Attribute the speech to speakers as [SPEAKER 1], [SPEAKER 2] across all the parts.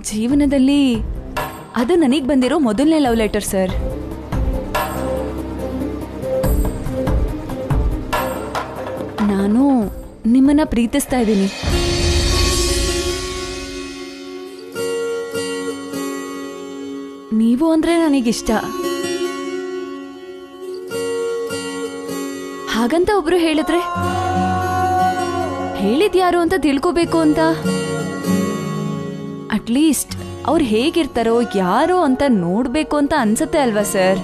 [SPEAKER 1] ಜೀವನದಲ್ಲಿ ಅದು ನನಗೆ ಬಂದಿರೋ ಮೊದಲನೇ ಲವ್ ಲೆಟರ್ ಸರ್. ನಾನು ನಿಮ್ಮನ್ನ ಪ್ರೀತಿಸ್ತಾ ಇದ್ದೀನಿ. ನೀವು ಅಂದ್ರೆ ನನಗಿಷ್ಟ. ಹಾಗಂತ ಒಬ್ರು ಹೇಳಿದ್ರೆ ಹೇಳಿದ್ಯಾರು ಅಂತ ತಿಳ್ಕೋಬೇಕು ಅಂತ. ಅಟ್ಲೀಸ್ಟ್ ಅವ್ರು ಹೇಗಿರ್ತಾರೋ ಯಾರೋ ಅಂತ ನೋಡ್ಬೇಕು ಅಂತ ಅನ್ಸತ್ತೆ ಅಲ್ವಾ ಸರ್?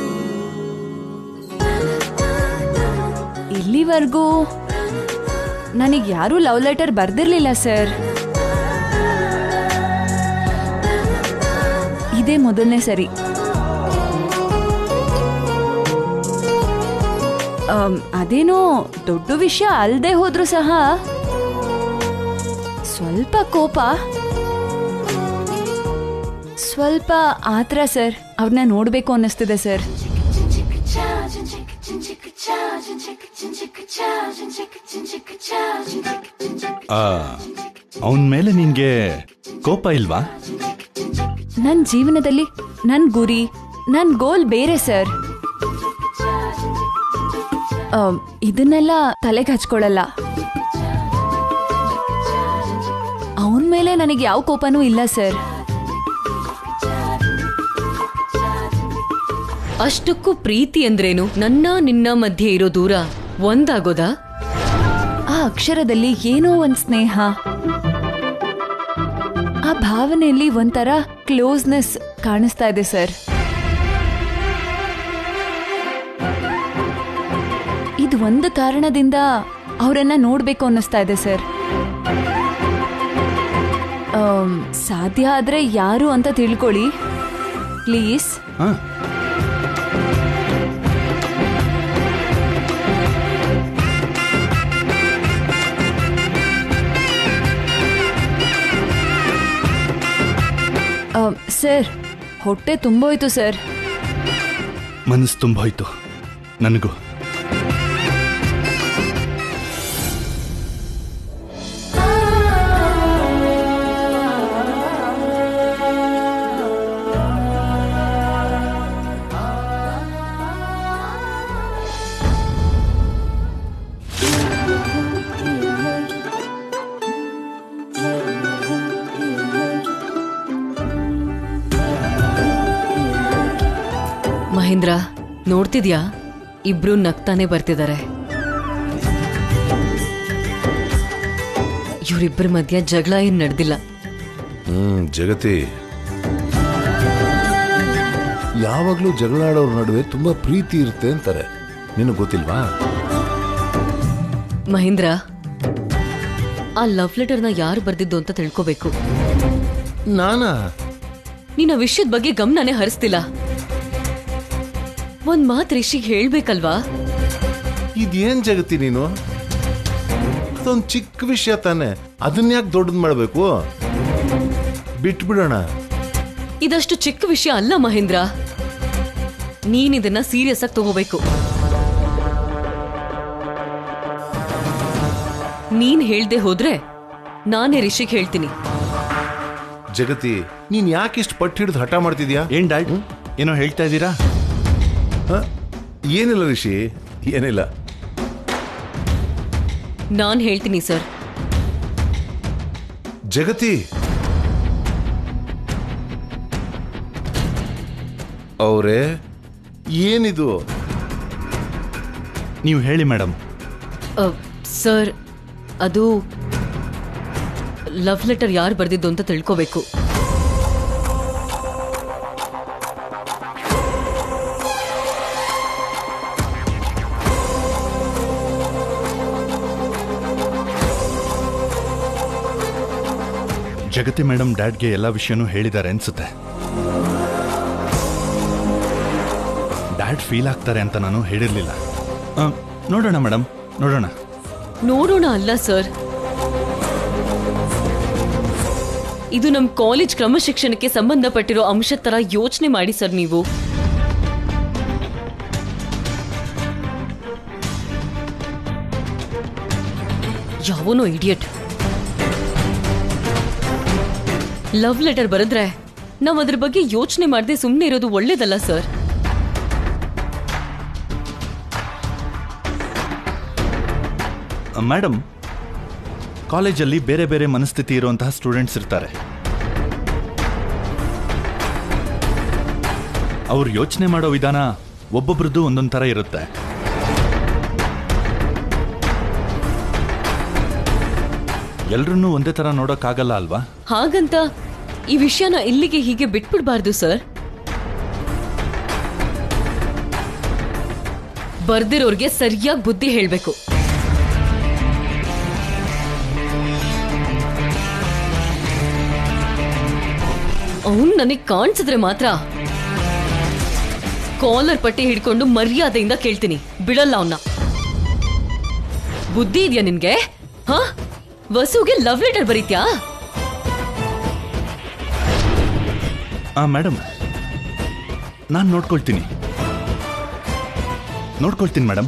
[SPEAKER 1] ಇಲ್ಲಿವರೆಗೂ ನನಗೆ ಯಾರೂ ಲವ್ ಲೆಟರ್ ಬರ್ದಿರ್ಲಿಲ್ಲ ಸರ್. ಇದೇ ಮೊದಲನೇ ಸರಿ. ಅದೇನೋ ದೊಡ್ಡ ವಿಷಯ ಅಲ್ಲದೆ ಹೋದ್ರೂ ಸಹ ಸ್ವಲ್ಪ ಕೋಪ, ಸ್ವಲ್ಪ ಆತರ ಸರ್. ಅವ್ರನ್ನ ನೋಡ್ಬೇಕು ಅನ್ನಿಸ್ತಿದೆ ಸರ್.
[SPEAKER 2] ಅವನ ಮೇಲೆ ನಿನ್ಗೆ ಕೋಪ ಇಲ್ವಾ?
[SPEAKER 1] ನನ್ನ ಜೀವನದಲ್ಲಿ ನನ್ನ ಗುರಿ, ನನ್ನ ಗೋಲ್ ಬೇರೆ ಸರ್. ಇದನ್ನೆಲ್ಲ ತಲೆಗೆ ಹಚ್ಕೊಳ್ಳಲ್ಲ. ಅವನ ಮೇಲೆ ನನಗೆ ಯಾವ ಕೋಪನೂ ಇಲ್ಲ ಸರ್.
[SPEAKER 3] ಅಷ್ಟಕ್ಕೂ ಪ್ರೀತಿ ಅಂದ್ರೇನು? ನನ್ನ ನಿನ್ನ ಮಧ್ಯೆ ಇರೋ ದೂರ ಒಂದಾಗೋದಾ?
[SPEAKER 1] ಆ ಅಕ್ಷರದಲ್ಲಿ ಏನೋ ಒಂದ್ ಸ್ನೇಹ, ಆ ಭಾವನೆಯಲ್ಲಿ ಒಂಥರ ಕ್ಲೋಸ್ನೆಸ್ ಕಾಣಿಸ್ತಾ ಇದೆ ಸರ್. ಇದು ಒಂದು ಕಾರಣದಿಂದ ಅವರನ್ನ ನೋಡ್ಬೇಕು ಅನ್ನಿಸ್ತಾ ಇದೆ ಸರ್. ಸಾಧ್ಯ ಆದ್ರೆ ಯಾರು ಅಂತ ತಿಳ್ಕೊಳ್ಳಿ ಪ್ಲೀಸ್. ಸರ್, ಹೊಟ್ಟೆ ತುಂಬೋಯ್ತು ಸರ್.
[SPEAKER 2] ಮನಸ್ಸು ತುಂಬೋಯ್ತು ನನಗೂ.
[SPEAKER 3] ಮಹೇಂದ್ರ, ನೋಡ್ತಿದ್ಯಾ? ಇಬ್ರು ನಗ್ತಾನೆ ಬರ್ತಿದ್ದಾರೆ. ಇವರಿಬ್ಬರ ಮಧ್ಯ ಜಗಳ ಏನ್ ನಡೆದಿಲ್ಲ.
[SPEAKER 4] ಜಗತಿ, ಯಾವಾಗ್ಲೂ ಜಗಳಾಡೋರ್ ನಡುವೆ ತುಂಬಾ ಪ್ರೀತಿ ಇರುತ್ತೆ ಅಂತಾರೆ. ನಿನಗೆ ಗೊತ್ತಿಲ್ವಾ?
[SPEAKER 3] ಮಹೇಂದ್ರ, ಆ ಲವ್ ಲೆಟರ್ನ ಯಾರು ಬರ್ದಿದ್ದು ಅಂತ ತಿಳ್ಕೋಬೇಕು.
[SPEAKER 4] ನಾನಾ?
[SPEAKER 3] ನೀನ್ ಆ ವಿಷಯದ ಬಗ್ಗೆ ಗಮನನೇ ಹರಿಸ್ತಿಲ್ಲ. ಒಂದ್ ಮಾತು ರಿಷಿಗೆ ಹೇಳ್ಬೇಕಲ್ವಾ?
[SPEAKER 4] ಇದೇನ್ ಜಗತಿ ನೀನು? ಅದೊಂದು ಚಿಕ್ಕ ವಿಷಯ ತಾನೆ, ಅದನ್ನ ಯಾಕೆ ದೊಡ್ಡದ್ ಮಾಡ್ಬೇಕು? ಬಿಟ್ಬಿಡೋಣ.
[SPEAKER 3] ಇದಷ್ಟು ಚಿಕ್ಕ ವಿಷಯ ಅಲ್ಲ ಮಹೇಂದ್ರ. ನೀನ್ ಇದನ್ನ ಸೀರಿಯಸ್ ಆಗಿ ತಗೋಬೇಕು. ನೀನ್ ಹೇಳ್ದೆ ಹೋದ್ರೆ ನಾನೇ ರಿಷಿಗೆ ಹೇಳ್ತೀನಿ.
[SPEAKER 4] ಜಗತಿ, ನೀನ್ ಯಾಕೆ ಇಷ್ಟು ಪಟ್ಟು ಹಿಡಿದು ಹಠ ಮಾಡ್ತಿದ್ಯಾ?
[SPEAKER 2] ಏನ್ ಡ್ಯಾಡ್, ಏನೋ ಹೇಳ್ತಾ ಇದ್ದೀರಾ?
[SPEAKER 4] ಏನಿಲ್ಲ ರಿಷಿ, ಏನಿಲ್ಲ.
[SPEAKER 3] ನಾನ್ ಹೇಳ್ತೀನಿ ಸರ್.
[SPEAKER 4] ಜಗತಿ, ಅವರೇ, ಏನಿದು?
[SPEAKER 2] ನೀವು ಹೇಳಿ ಮೇಡಮ್.
[SPEAKER 3] ಸರ್, ಅದು ಲವ್ ಲೆಟರ್ ಯಾರು ಬರ್ದಿದ್ದು ಅಂತ ತಿಳ್ಕೋಬೇಕು.
[SPEAKER 2] ಜಗತಿ ಮೇಡಮ್ ಡ್ಯಾಡ್ಗೆ ಎಲ್ಲ ವಿಷಯನೂ ಹೇಳಿದ್ದಾರೆ ಅನ್ಸುತ್ತೆ. ಡ್ಯಾಡ್ ಫೀಲ್ ಆಗ್ತಾರೆ ಅಂತ ನಾನು ಹೇಳಿರ್ಲಿಲ್ಲ. ನೋಡೋಣ ಮೇಡಮ್, ನೋಡೋಣ.
[SPEAKER 3] ನೋಡೋಣ ಅಲ್ಲ ಸರ್, ಇದು ನಮ್ ಕಾಲೇಜ್ ಕ್ರಮಶಿಕ್ಷಣಕ್ಕೆ ಸಂಬಂಧಪಟ್ಟಿರೋ ಅಂಶ ತರ ಯೋಚನೆ ಮಾಡಿ ಸರ್. ನೀವು ಯಾವನೋ ಇಡಿಯಟ್ ಲವ್ ಲೆಟರ್ ಬರೆದ್ರೆ ನಾವ್ ಅದ್ರ ಬಗ್ಗೆ ಯೋಚನೆ ಮಾಡದೆ ಸುಮ್ಮನೆ ಇರೋದು ಒಳ್ಳೇದಲ್ಲ ಸರ್.
[SPEAKER 2] ಮೇಡಮ್, ಕಾಲೇಜಲ್ಲಿ ಬೇರೆ ಬೇರೆ ಮನಸ್ಥಿತಿ ಇರುವಂತಹ ಸ್ಟೂಡೆಂಟ್ಸ್ ಇರ್ತಾರೆ. ಅವ್ರು ಯೋಚನೆ ಮಾಡೋ ವಿಧಾನ ಒಬ್ಬೊಬ್ರದ್ದು ಒಂದೊಂದು ಥರ ಇರುತ್ತೆ. ಎಲ್ರನ್ನೂ ಒಂದೇ ಥರ ನೋಡೋಕ್ಕಾಗಲ್ಲ ಅಲ್ವಾ?
[SPEAKER 3] ಹಾಗಂತ ಈ ವಿಷಯನ ಇಲ್ಲಿಗೆ ಹೀಗೆ ಬಿಟ್ಬಿಡ್ಬಾರ್ದು ಸರ್. ಬರ್ದಿರೋರ್ಗೆ ಸರಿಯಾಗಿ ಬುದ್ಧಿ ಹೇಳ್ಬೇಕು. ಅವನ್ ನನಗ್ ಕಾಣಿಸಿದ್ರೆ ಮಾತ್ರ ಕಾಲರ್ ಪಟ್ಟಿ ಹಿಡ್ಕೊಂಡು ಮರ್ಯಾದೆಯಿಂದ ಕೇಳ್ತೀನಿ, ಬಿಡಲ್ಲ ಅವನ್ನ. ಬುದ್ಧಿ ಇದೆಯಾ ನಿನ್ಗೆ? ಹಾ, ವಸುಗೆ ಲವ್ ಲೆಟರ್ ಬರೀತ್ಯಾ?
[SPEAKER 2] ಮೇಡಮ್, ನಾನು ನೋಡ್ಕೊಳ್ತೀನಿ ಮೇಡಮ್.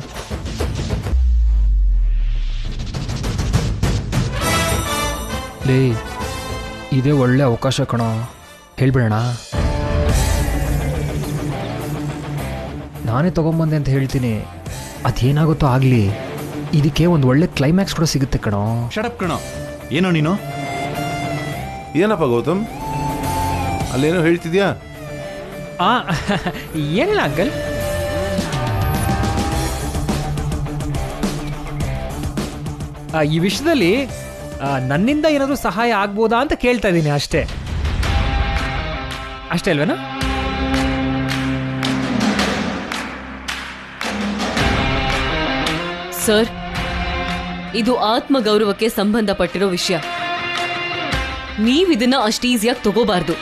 [SPEAKER 5] ಲೇ, ಇದೇ ಒಳ್ಳೆ ಅವಕಾಶ ಕಣೋ, ಹೇಳ್ಬಿಡೋಣ. ನಾನೇ ತಗೊಂಬಂದೆ ಅಂತ ಹೇಳ್ತೀನಿ, ಅದೇನಾಗುತ್ತೋ ಆಗಲಿ, ಇದಕ್ಕೆ ಒಂದು ಒಳ್ಳೆ ಕ್ಲೈಮ್ಯಾಕ್ಸ್ ಕೂಡ ಸಿಗುತ್ತೆ ಕಣೋ.
[SPEAKER 2] ಶಡಪ್ ಕಣೋ, ಏನೋ ನೀನು?
[SPEAKER 4] ಏನಪ್ಪ ಗೌತಮ್, ಅಲ್ಲೇನೋ ಹೇಳ್ತಿದ್ಯಾ?
[SPEAKER 5] ಏನಿಲ್ಲ ಅಂಕಲ್, ಈ ವಿಷಯದಲ್ಲಿ ನನ್ನಿಂದ ಏನಾದರೂ ಸಹಾಯ ಆಗ್ಬೋದಾ ಅಂತ ಕೇಳ್ತಾ ಇದ್ದೀನಿ, ಅಷ್ಟೇ ಅಲ್ವೇನಾ?
[SPEAKER 3] ಸರ್, ಇದು ಆತ್ಮಗೌರವಕ್ಕೆ ಸಂಬಂಧಪಟ್ಟಿರೋ ವಿಷಯ. ನೀವಿದನ್ನ ಅಷ್ಟು ಈಸಿಯಾಗಿ ತಗೋಬಾರ್ದು.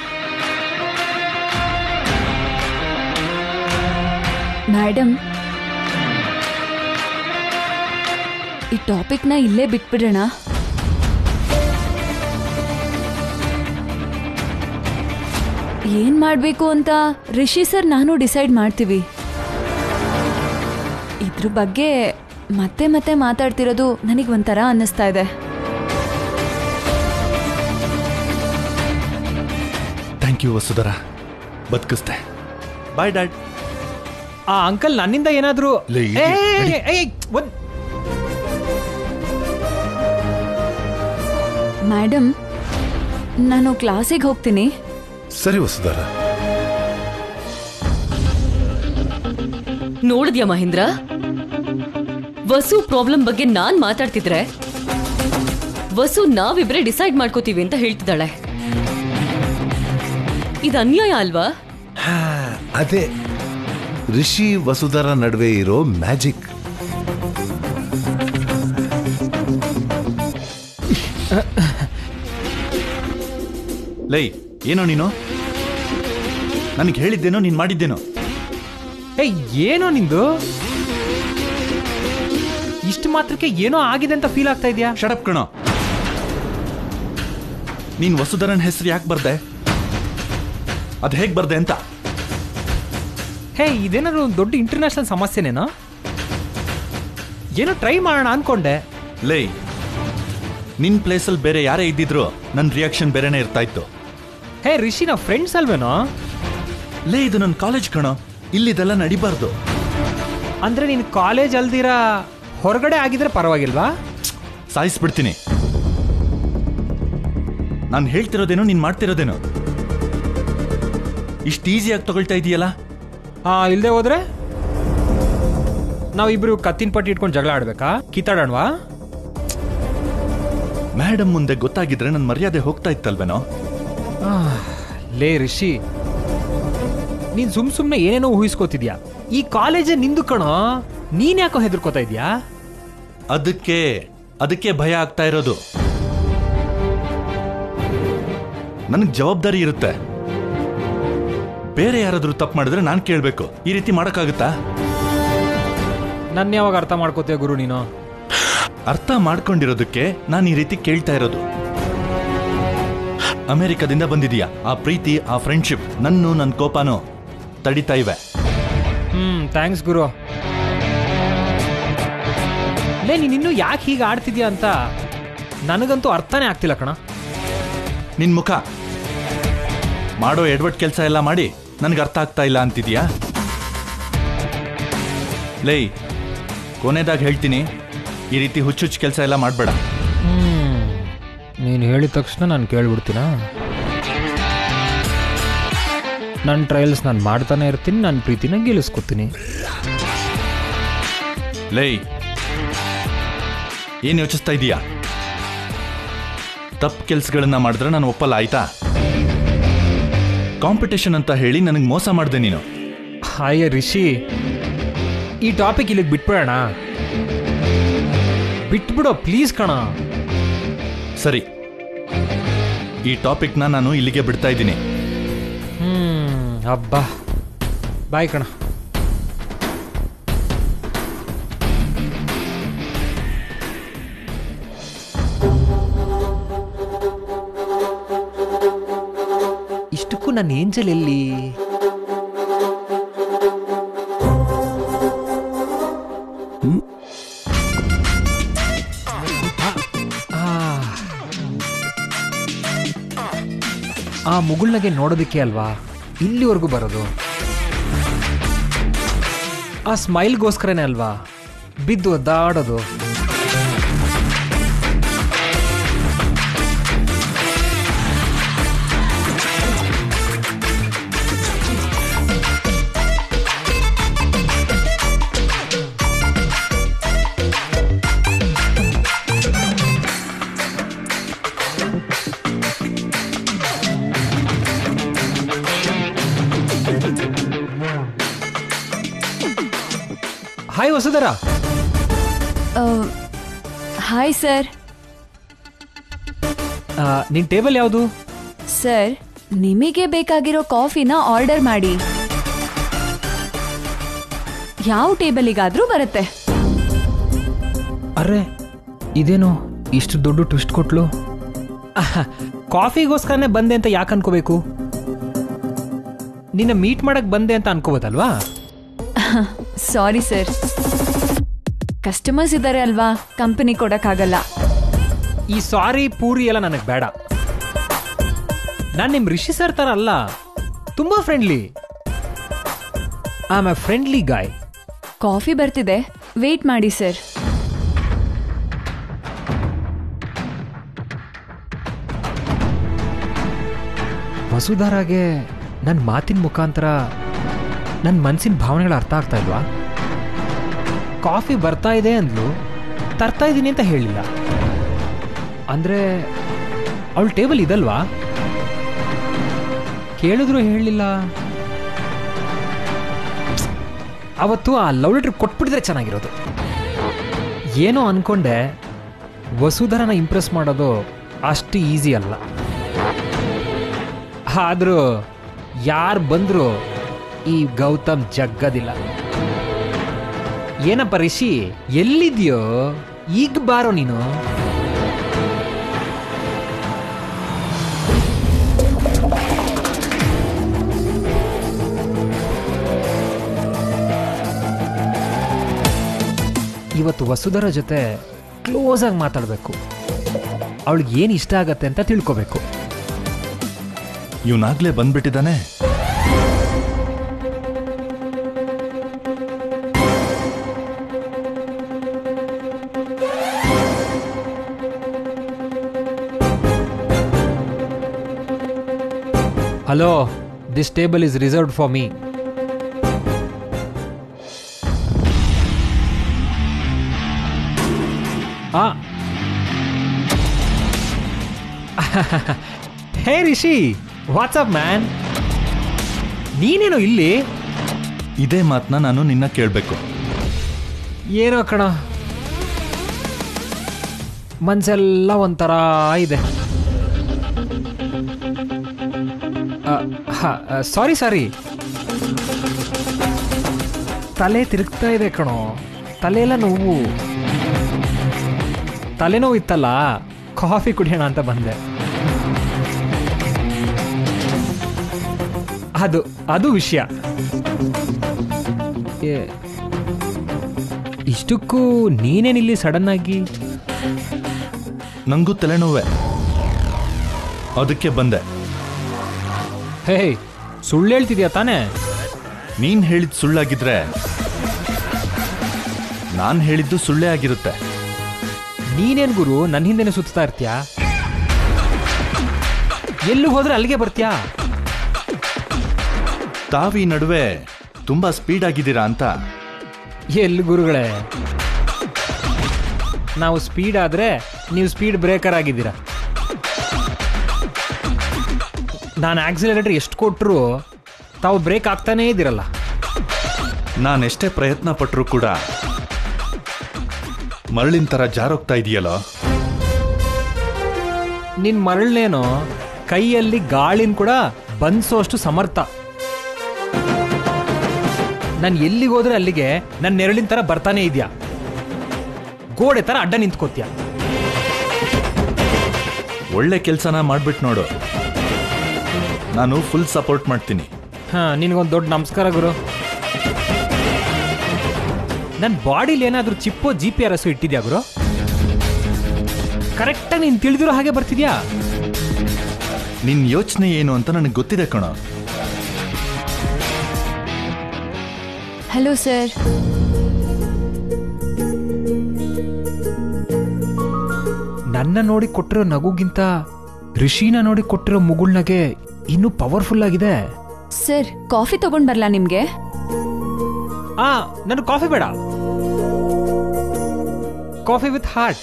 [SPEAKER 1] ಮೇಡಮ್, ಈ ಟಾಪಿಕ್ನ ಇಲ್ಲೇ ಬಿಟ್ಬಿಡೋಣ. ಏನ್ ಮಾಡ್ಬೇಕು ಅಂತ ರಿಷಿ ಸರ್ ನಾನು ಡಿಸೈಡ್ ಮಾಡ್ತೀವಿ. ಇದ್ರ ಬಗ್ಗೆ ಮತ್ತೆ ಮತ್ತೆ ಮಾತಾಡ್ತಿರೋದು ನನಗೆ ಒಂಥರ ಅನ್ನಿಸ್ತಾ ಇದೆ.
[SPEAKER 2] ಥ್ಯಾಂಕ್ ಯು ವಸುಧರಾ, ಬದುಕಿಸ್ತೆ. Bye dad.
[SPEAKER 5] ಅಂಕಲ್, ನನ್ನಿಂದ ಏನಾದರೂ
[SPEAKER 1] ಮೇಡಮ್, ನಾನು ಕ್ಲಾಸಿಗೆ ಹೋಗ್ತೀನಿ.
[SPEAKER 4] ಸರಿ ವಸುಧರಾ.
[SPEAKER 3] ನೋಡಿದ್ಯಾ ಮಹೇಂದ್ರ, ವಸು ಪ್ರಾಬ್ಲಮ್ ಬಗ್ಗೆ ನಾನ್ ಮಾತಾಡ್ತಿದ್ರೆ ವಸು ನಾವಿಬ್ರೆ ಡಿಸೈಡ್ ಮಾಡ್ಕೋತೀವಿ ಅಂತ ಹೇಳ್ತಿದ್ದಾಳೆ. ಇದು ಅನ್ಯಾಯ ಅಲ್ವಾ?
[SPEAKER 4] ಅದೇ ರಿಷಿ ವಸುಧರಾ ನಡುವೆ ಇರೋ ಮ್ಯಾಜಿಕ್.
[SPEAKER 2] ಲೈ, ಏನೋ ನೀನು? ನನಗೆ ಹೇಳಿದ್ದೇನೋ ನೀನು ಮಾಡಿದ್ದೇನೋ?
[SPEAKER 5] ಏನೋ ನಿಂದು? ಇಷ್ಟು ಮಾತ್ರಕ್ಕೆ ಏನೋ ಆಗಿದೆ ಅಂತ ಫೀಲ್ ಆಗ್ತಾ ಇದೆಯಾ?
[SPEAKER 2] ಶಡಪ್ ಕಣೋ. ನೀನ್ ವಸುಧರನ್ ಹೆಸರು ಯಾಕೆ ಬರ್ದೆ? ಅದು ಹೇಗೆ ಬರ್ದೆ ಅಂತ?
[SPEAKER 5] ಇದೇನಾದ್ರು ಒಂದು ದೊಡ್ಡ ಇಂಟರ್ನ್ಯಾಷನಲ್ ಸಮಸ್ಯೆನೇನೋ? ಏನೋ ಟ್ರೈ ಮಾಡೋಣ ಅನ್ಕೊಂಡೆ.
[SPEAKER 2] ಲೈ, ನಿನ್ ಪ್ಲೇಸಲ್ಲಿ ಬೇರೆ ಯಾರೇ ಇದ್ದಿದ್ರು ನನ್ನ ರಿಯಾಕ್ಷನ್ ಬೇರೆನೇ ಇರ್ತಾ ಇತ್ತು.
[SPEAKER 5] ರಿಷಿ, ನಾವು ಫ್ರೆಂಡ್ಸ್ ಅಲ್ವೇನೋ?
[SPEAKER 2] ಲೇ, ಇದು ನನ್ನ ಕಾಲೇಜ್ ಕಣೋ, ಇಲ್ಲಿದೆಲ್ಲ ನಡಿಬಾರ್ದು.
[SPEAKER 5] ಅಂದ್ರೆ ನೀನು ಕಾಲೇಜ್ ಅಲ್ದಿರಾ ಹೊರಗಡೆ ಆಗಿದ್ರೆ ಪರವಾಗಿಲ್ವಾ?
[SPEAKER 2] ಸಾಯಿಸ್ಬಿಡ್ತೀನಿ. ನಾನು ಹೇಳ್ತಿರೋದೇನೋ ನೀನ್ ಮಾಡ್ತಿರೋದೇನೋ. ಇಷ್ಟು ಈಸಿಯಾಗಿ ತಗೊಳ್ತಾ ಇದೀಯಲ್ಲ.
[SPEAKER 5] ಇಲ್ದೆ ಹೋದ್ರೆ ನಾವಿಬ್ರು ಕತ್ತಿನ ಪಟ್ಟಿ ಇಟ್ಕೊಂಡು ಜಗಳ ಆಡ್ಬೇಕಾ? ಕಿತ್ತಾಡೋಣವಾ?
[SPEAKER 2] ಮೇಡಮ್ ಮುಂದೆ ಗೊತ್ತಾಗಿದ್ರೆ ನನ್ನ ಮರ್ಯಾದೆ ಹೋಗ್ತಾ ಇತ್ತಲ್ವೇನೋ?
[SPEAKER 5] ಲೇ ರಿಷಿ, ನೀನ್ ಸುಮ್ನೆ ಏನೇನೋ ಊಹಿಸ್ಕೋತಿದ್ಯಾ. ಈ ಕಾಲೇಜೇ ನಿಂದು ಕಣೋ, ನೀನ್ ಯಾಕೋ ಹೆದರ್ಕೋತಾ ಇದೀಯಾ?
[SPEAKER 2] ಅದಕ್ಕೆ ಭಯ ಆಗ್ತಾ ಇರೋದು. ನನಗೆ ಜವಾಬ್ದಾರಿ ಇರುತ್ತೆ. ಬೇರೆ ಯಾರಾದ್ರೂ ತಪ್ಪು ಮಾಡಿದ್ರೆ ನಾನು ಕೇಳಬೇಕು. ಈ ರೀತಿ ಮಾಡೋಕ್ಕಾಗುತ್ತಾ?
[SPEAKER 5] ನನ್ನ ಯಾವಾಗ ಅರ್ಥ ಮಾಡ್ಕೋತೀಯ ಗುರು ನೀನು?
[SPEAKER 2] ಅರ್ಥ ಮಾಡ್ಕೊಂಡಿರೋದಕ್ಕೆ ನಾನು ಈ ರೀತಿ ಕೇಳ್ತಾ ಇರೋದು. ಅಮೆರಿಕದಿಂದ ಬಂದಿದೀಯಾ. ಆ ಪ್ರೀತಿ, ಆ ಫ್ರೆಂಡ್ಶಿಪ್ ನನ್ನ ಕೋಪನೋ ತಡಿತಾ ಇವೆ.
[SPEAKER 5] ಥ್ಯಾಂಕ್ಸ್ ಗುರು. ಲೇ, ನೀನಿನ್ನೂ ಯಾಕೆ ಹೀಗೆ ಆಡ್ತಿದ್ಯಾ ಅಂತ ನನಗಂತೂ ಅರ್ಥನೇ ಆಗ್ತಿಲ್ಲ ಕಣ.
[SPEAKER 2] ನಿನ್ ಮುಖ ಮಾಡೋ ಎಡ್ವರ್ಟ್ ಕೆಲಸ ಎಲ್ಲ ಮಾಡಿ ನನಗೆ ಅರ್ಥ ಆಗ್ತಾ ಇಲ್ಲ ಅಂತಿದ್ಯಾ? ಲೈ, ಕೊನೆದಾಗ ಹೇಳ್ತೀನಿ, ಈ ರೀತಿ ಹುಚ್ಚುಚ್ಚು ಕೆಲಸ ಎಲ್ಲ ಮಾಡಬೇಡ.
[SPEAKER 5] ನೀನು ಹೇಳಿದ ತಕ್ಷಣ ನಾನು ಕೇಳ್ಬಿಡ್ತೀನಾ? ನನ್ನ ಟ್ರಯಲ್ಸ್ ನಾನು ಮಾಡ್ತಾನೆ ಇರ್ತೀನಿ, ನನ್ನ ಪ್ರೀತಿನ ಗೆಲ್ಲಿಸ್ಕೊತೀನಿ.
[SPEAKER 2] ಲೈ, ಏನು ಯೋಚಿಸ್ತಾ ಇದೀಯಾ? ತಪ್ಪು ಕೆಲಸಗಳನ್ನ ಮಾಡಿದ್ರೆ ನಾನು ಒಪ್ಪಲ್ಲ, ಆಯ್ತಾ? ಕಾಂಪಿಟೇಷನ್ ಅಂತ ಹೇಳಿ ನನಗೆ ಮೋಸ ಮಾಡಿದೆ ನೀನು.
[SPEAKER 5] ಹಾಯ ರಿಷಿ, ಈ ಟಾಪಿಕ್ ಇಲ್ಲಿಗೆ ಬಿಟ್ಬಿಡೋಣ. ಬಿಟ್ಬಿಡೋ ಪ್ಲೀಸ್ ಕಣ.
[SPEAKER 2] ಸರಿ, ಈ ಟಾಪಿಕ್ನ ನಾನು ಇಲ್ಲಿಗೆ ಬಿಡ್ತಾ ಇದ್ದೀನಿ.
[SPEAKER 5] ಅಬ್ಬಾ, ಬಾಯ್ ಕಣ. ಇಷ್ಟಕ್ಕೂ ನನ್ನ ಏಂಜಲ್ ಎಲ್ಲಿ? ಆ ಮುಗುಳ್ನಗೆ ನೋಡೋದಕ್ಕೆ ಅಲ್ವಾ ಇಲ್ಲಿವರೆಗೂ ಬರೋದು. ಆ ಸ್ಮೈಲ್ಗೋಸ್ಕರನೇ ಅಲ್ವಾ ಬಿದ್ದು ಒದ್ದಾಡೋದು. ಹಾಯ್ ವಸುಧರ.
[SPEAKER 1] Hi sir.
[SPEAKER 5] ನಿನ್ ಟೇಬಲ್ ಯಾವುದು?
[SPEAKER 1] ಸರ್, ನಿಮಗೆ ಬೇಕಾಗಿರೋ ಕಾಫಿನ ಆರ್ಡರ್ ಮಾಡಿ, ಯಾವ ಟೇಬಲಿಗಾದ್ರೂ ಬರುತ್ತೆ.
[SPEAKER 5] ಅರೆ, ಇದೇನು ಇಷ್ಟು ದೊಡ್ಡ ಟ್ವಿಸ್ಟ್ ಕೊಟ್ಲು? ಕಾಫಿಗೋಸ್ಕರನೇ ಬಂದೆ ಅಂತ ಯಾಕೆ ಅನ್ಕೋಬೇಕು? ನಿನ್ನ ಮೀಟ್ ಮಾಡಕ್ ಬಂದೆ ಅಂತ ಅನ್ಕೋಬೋದಲ್ವಾ?
[SPEAKER 1] ಸಾರಿ ಸರ್, ಕಸ್ಟಮರ್ಸ್ ಇದ್ದಾರೆ ಅಲ್ವಾ, ಕಂಪನಿ ಕೊಡಕ್ಕಾಗಲ್ಲ.
[SPEAKER 5] ಈ ಸಾರಿ ಪೂರಿ ಎಲ್ಲ ನನಗೆ ಬೇಡ. ನಾನು ನಿಮ್ ರಿಷಿ ಸರ್ ತರ ಅಲ್ಲ, ತುಂಬಾ friendly. I am a friendly guy.
[SPEAKER 1] Coffee ಬರ್ತಿದೆ, ವೇಟ್ ಮಾಡಿ ಸರ್.
[SPEAKER 5] ವಸುಧಾರಾಗೆ ನನ್ನ ಮಾತಿನ ಮುಖಾಂತರ ನನ್ನ ಮನಸ್ಸಿನ ಭಾವನೆಗಳು ಅರ್ಥ ಆಗ್ತಾ ಇಲ್ವಾ? ಕಾಫಿ ಬರ್ತಾ ಇದೆ ಅಂದ್ಲು, ತರ್ತಾ ಇದ್ದೀನಿ ಅಂತ ಹೇಳಿಲ್ಲ. ಅಂದ್ರೆ ಅವಳ ಟೇಬಲ್ ಇದಲ್ವಾ? ಕೇಳಿದ್ರು ಹೇಳಿಲ್ಲ. ಅವತ್ತು ಆ ಲವ್ ಲೆಟರ್ ಕೊಟ್ಬಿಟ್ಟಿದ್ರೆ ಚೆನ್ನಾಗಿರೋದು. ಏನೋ ಅನ್ಕೊಂಡೆ, ವಸುಧರನ ಇಂಪ್ರೆಸ್ ಮಾಡೋದು ಅಷ್ಟು ಈಸಿ ಅಲ್ಲ. ಆದ್ರೂ ಯಾರು ಬಂದ್ರು ಈ ಗೌತಮ್ ಜಗ್ಗದಿಲ್ಲ. ಏನಪ್ಪ ರಿಷಿ, ಎಲ್ಲಿದ್ಯೋ? ಈಗ ಬಾರೋ ನೀನು. ಇವತ್ತು ವಸುಧರ ಜೊತೆ ಕ್ಲೋಸ್ ಆಗಿ ಮಾತಾಡಬೇಕು. ಅವಳಿಗೆ ಏನು ಇಷ್ಟ ಆಗತ್ತೆ ಅಂತ ತಿಳ್ಕೋಬೇಕು.
[SPEAKER 2] ಇವನಾಗ್ಲೇ ಬಂದ್ಬಿಟ್ಟಿದ್ದಾನೆ.
[SPEAKER 5] Hello, this table is reserved for me. Hey Rishi, what's up man, ನೀನೇನೋ ಇಲ್ಲಿ?
[SPEAKER 2] ಇದೇ ಮಾತನ್ನ ನಾನು ನಿನ್ನ ಕೇಳಬೇಕು.
[SPEAKER 5] ಏನೋ ಕಣ, ಮನ್ಸೆಲ್ಲ ಒಂಥರ ಇದೆ. ಸಾರಿ, ತಲೆ ತಿರುಗ್ತಾ ಇದೆ ಕಣೋ. ತಲೆಯೆಲ್ಲ ನೋವು. ತಲೆನೋವು ಇತ್ತಲ್ಲ, ಕಾಫಿ ಕುಡಿಯೋಣ ಅಂತ ಬಂದೆ. ಅದು ವಿಷಯ. ಇಷ್ಟಕ್ಕೂ ನೀನೇನಿಲ್ಲಿ ಸಡನ್ ಆಗಿ?
[SPEAKER 2] ನಂಗೂ ತಲೆನೋವೆ, ಅದಕ್ಕೆ ಬಂದೆ.
[SPEAKER 5] ಹೇ ಸುಳ್ಳು ಹೇಳ್ತಿದ್ಯಾ ತಾನೇ?
[SPEAKER 2] ನೀನ್ ಹೇಳಿದ್ ಸುಳ್ಳಾಗಿದ್ರೆ ನಾನ್ ಹೇಳಿದ್ದು ಸುಳ್ಳೇ ಆಗಿರುತ್ತೆ.
[SPEAKER 5] ನೀನೇನ್ ಗುರು ನನ್ನ ಹಿಂದೆನೆ ಸುತ್ತಾ ಇರ್ತೀಯಾ? ಎಲ್ಲಿ ಹೋದ್ರೆ ಅಲ್ಲಿಗೆ ಬರ್ತೀಯಾ?
[SPEAKER 2] ತಾವಿ ನಡುವೆ ತುಂಬಾ ಸ್ಪೀಡ್ ಆಗಿದ್ದೀರಾ ಅಂತ.
[SPEAKER 5] ಎಲ್ಲಿ ಗುರುಗಳೇ, ನಾವು ಸ್ಪೀಡ್ ಆದ್ರೆ ನೀವು ಸ್ಪೀಡ್ ಬ್ರೇಕರ್ ಆಗಿದ್ದೀರಾ. ನಾನು ಆಕ್ಸಿಲರೇಟರ್ ಎಷ್ಟು ಕೊಟ್ಟರು ತಾವು ಬ್ರೇಕ್ ಆಗ್ತಾನೇ ಇದ್ದೀರಲ್ಲ.
[SPEAKER 2] ನಾನೆಷ್ಟೇ ಪ್ರಯತ್ನ ಪಟ್ಟರು ಕೂಡ ಮರಳಿನ ತರ ಜಾರೋಗ್ತಾ ಇದೆಯಲ್ಲೋ.
[SPEAKER 5] ನಿನ್ ಮರಳನೇನೋ ಕೈಯಲ್ಲಿ ಗಾಳಿನ ಕೂಡ ಬಂದಿಸೋಷ್ಟು ಸಮರ್ಥ. ನಾನು ಎಲ್ಲಿಗೆ ಹೋದ್ರೆ ಅಲ್ಲಿಗೆ ನನ್ನ ನೆರಳಿನ ತರ ಬರ್ತಾನೆ ಇದೆಯಾ, ಗೋಡೆ ತರ ಅಡ್ಡ ನಿಂತ್ಕೋತ್ಯಾ.
[SPEAKER 2] ಒಳ್ಳೆ ಕೆಲಸನ ಮಾಡ್ಬಿಟ್ಟು ನೋಡು, ನಾನು ಫುಲ್ ಸಪೋರ್ಟ್ ಮಾಡ್ತೀನಿ.
[SPEAKER 5] ಹಾ, ನಿನಗೊಂದು ದೊಡ್ಡ ನಮಸ್ಕಾರ ಗುರು. ನನ್ನ ಬಾಡಿಲಿ ಏನಾದ್ರೂ ಚಿಪ್ಪೋ GPS ಇಟ್ಟಿದ್ಯಾ ಗುರು? ಕರೆಕ್ಟಾಗಿ ನೀನು ತಿಳಿದಿರೋ ಹಾಗೆ ಬರ್ತಿದ್ಯಾ?
[SPEAKER 2] ನಿನ್ ಯೋಚನೆ ಏನು ಅಂತ ನನಗೆ ಗೊತ್ತಿದೆ ಕಣೋ.
[SPEAKER 1] Hello sir.
[SPEAKER 5] ನನ್ನ ನೋಡಿ ಕೊಟ್ಟಿರೋ ನಗುಗಿಂತ ಋಷಿನ ನೋಡಿ ಕೊಟ್ಟಿರೋ ಮುಗುಳ್ನಗೆ ಇನ್ನೂ ಪವರ್ಫುಲ್ ಆಗಿದೆ.
[SPEAKER 1] ಸರ್, ಕಾಫಿ ತಗೊಂಡ್ ಬರ್ಲಾ ನಿಮ್ಗೆ?
[SPEAKER 5] ನನಗೆ ಕಾಫಿ ಬೇಡ. Coffee with heart.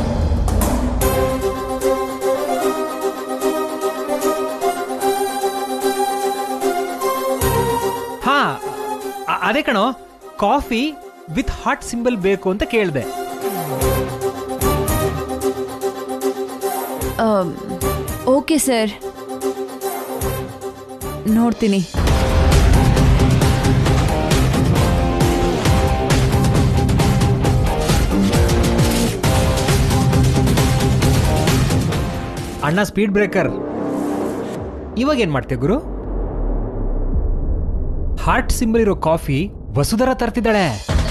[SPEAKER 5] ಹಾ, ಅದೇ ಕಣೋ, ಕಾಫಿ ವಿತ್ ಹಾರ್ಟ್ ಸಿಂಬಲ್ ಬೇಕು ಅಂತ ಕೇಳಿದೆ.
[SPEAKER 1] ಓಕೆ ಸರ್, ನೋಡ್ತೀನಿ.
[SPEAKER 5] ಅಣ್ಣ ಸ್ಪೀಡ್ ಬ್ರೇಕರ್, ಇವಾಗ ಏನ್ ಮಾಡ್ತೀಯ ಗುರು? ಹಾರ್ಟ್ ಸಿಂಬಲ್ ಇರೋ ಕಾಫಿ ವಸುಧರ ತರ್ತಿದ್ದಾಳೆ.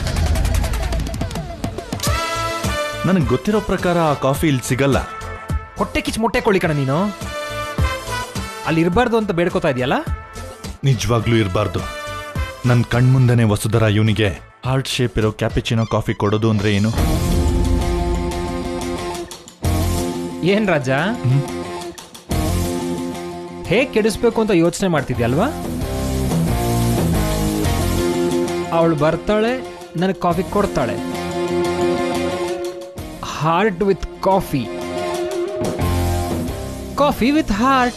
[SPEAKER 2] ನನಗೆ ಗೊತ್ತಿರೋ ಪ್ರಕಾರ ಆ ಕಾಫಿ ಇಲ್ಲಿ ಸಿಗಲ್ಲ.
[SPEAKER 5] ಹೊಟ್ಟೆ ಕಿಚ್ಚು ಮೊಟ್ಟೆ ಕೊಳ್ಳಿ ಕಣ ನೀನು. ಅಲ್ಲಿ ಇರಬಾರ್ದು ಅಂತ ಬೇಡ್ಕೋತಾ ಇದೆಯಲ್ಲ?
[SPEAKER 2] ನಿಜವಾಗ್ಲೂ ಇರಬಾರ್ದು. ನನ್ನ ಕಣ್ಮುಂದನೆ ವಸುಧರ ಇವನಿಗೆ ಹಾರ್ಟ್ ಶೇಪ್ ಇರೋ ಕ್ಯಾಪಿಚಿನೋ ಕಾಫಿ ಕೊಡೋದು ಅಂದ್ರೆ ಏನು?
[SPEAKER 5] ಏನ್ ರಾಜ, ಹೇಗ್ ಕೆಡಿಸ್ಬೇಕು ಅಂತ ಯೋಚನೆ ಮಾಡ್ತಿದ್ಯಲ್ವಾ? ಅವಳು ಬರ್ತಾಳೆ, ನನಗೆ ಕಾಫಿ ಕೊಡ್ತಾಳೆ. Heart with coffee, coffee with heart.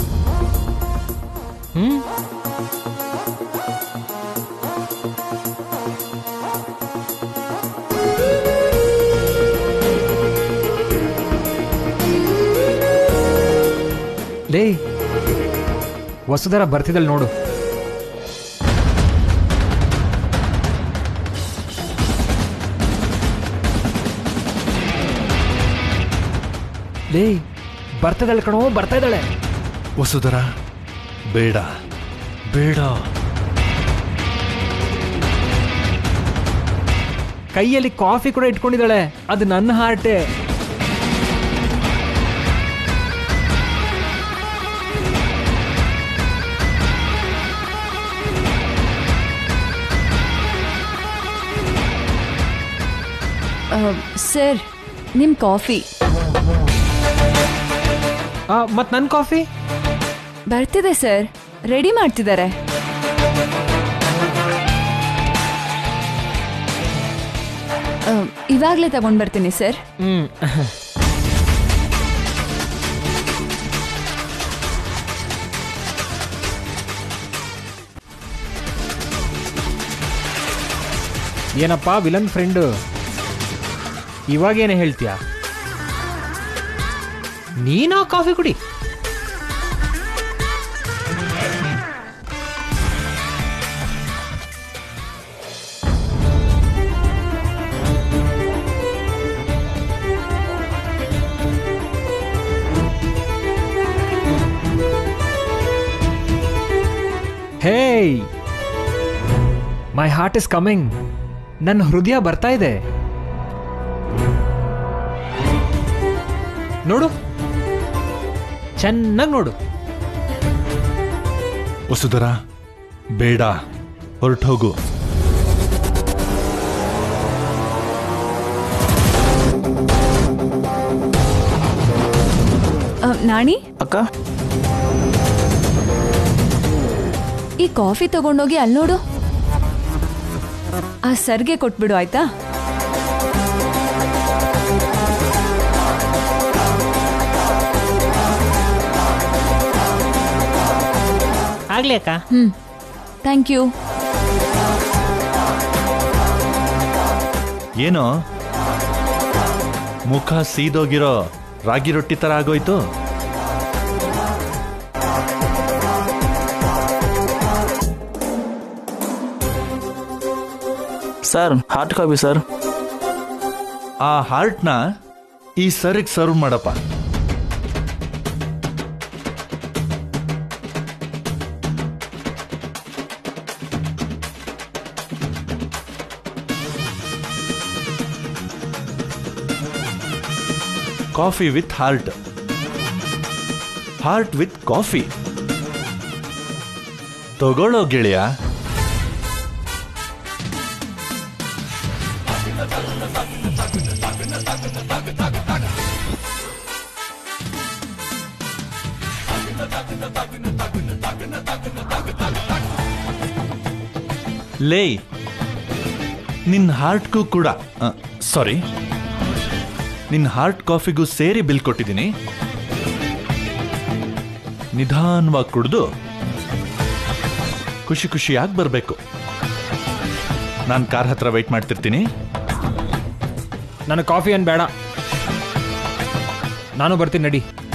[SPEAKER 5] ಲೇ, ವಸುಧರ ಬರ್ತಿದ್ದಲ್ ನೋಡು. ಲೇ, ಬರ್ತಿದ್ದಾಳೆ ಕಣೋ, ಬರ್ತಾ ಇದ್ದಾಳೆ.
[SPEAKER 2] ವಸುಧರ, ಬೇಡ ಬೇಡ.
[SPEAKER 5] ಕೈಯಲ್ಲಿ ಕಾಫಿ ಕೂಡ ಇಟ್ಕೊಂಡಿದ್ದಾಳೆ, ಅದು ನನ್ನ ಹಾರ್ಟೇ.
[SPEAKER 1] ಸರ್, ನಿಮ್ ಕಾಫಿ.
[SPEAKER 5] ಮತ್ ನನ್ನ ಕಾಫಿ
[SPEAKER 1] ಬರ್ತಿದೆ ಸರ್, ರೆಡಿ ಮಾಡ್ತಿದ್ದಾರೆ. ಇವಾಗ್ಲೇ ತಗೊಂಡ್ ಬರ್ತೀನಿ ಸರ್.
[SPEAKER 5] ಏನಪ್ಪಾ ವಿಲನ್ ಫ್ರೆಂಡ್, ಇವಾಗೇನೆ ಹೇಳ್ತೀಯ? ನೀನಾ ಕಾಫಿ ಕುಡಿ. Hey, my heart is coming. ನನ್ನ ಹೃದಯ ಬರ್ತಾ ಇದೆ. ನೋಡು, ಚೆನ್ನಾಗಿ ನೋಡು.
[SPEAKER 2] ವಸುಧರಾ, ಬೇಡ, ಹೊರಟೋಗು.
[SPEAKER 1] ನಾಣಿ,
[SPEAKER 6] ಅಕ್ಕ,
[SPEAKER 1] ಈ ಕಾಫಿ ತಗೊಂಡೋಗಿ ಅಲ್ಲಿ ನೋಡು. ಆ ಸರ್ಗೆ ಕೊಟ್ಬಿಡು, ಆಯ್ತಾ?
[SPEAKER 6] ಆಗ್ಲಿ ಅಕ್ಕ.
[SPEAKER 1] Thank you.
[SPEAKER 2] ಏನೋ ಮುಖ ಸೀದೋಗಿರೋ ರಾಗಿ ರೊಟ್ಟಿ ತರ ಆಗೋಯ್ತು.
[SPEAKER 6] Sir, hot coffee sir.
[SPEAKER 2] ಆ ಹಾರ್ಟ್ನ ಈ ಸರ್ಗೆ ಸರ್ವ್ ಮಾಡಪ್ಪ. Coffee with heart, heart with coffee. ತಗೊಳ್ಳೋ ಗೆಳೆಯ. ಲೇ, ನಿನ್ನ ಹಾರ್ಟ್ಗೂ ಕೂಡ ಸಾರಿ, ನಿನ್ನ ಹಾರ್ಟ್ ಕಾಫಿಗೂ ಸೇರಿ ಬಿಲ್ ಕೊಟ್ಟಿದ್ದೀನಿ. ನಿಧಾನವಾಗಿ ಕುಡಿದು ಖುಷಿ ಖುಷಿಯಾಗಿ ಬರಬೇಕು. ನಾನು ಕಾರ್ ಹತ್ರ ವೆಯ್ಟ್ ಮಾಡ್ತಿರ್ತೀನಿ.
[SPEAKER 5] ನನಗೆ ಕಾಫಿ ಏನು ಬೇಡ, ನಾನು ಬರ್ತೀನಿ, ನಡಿ.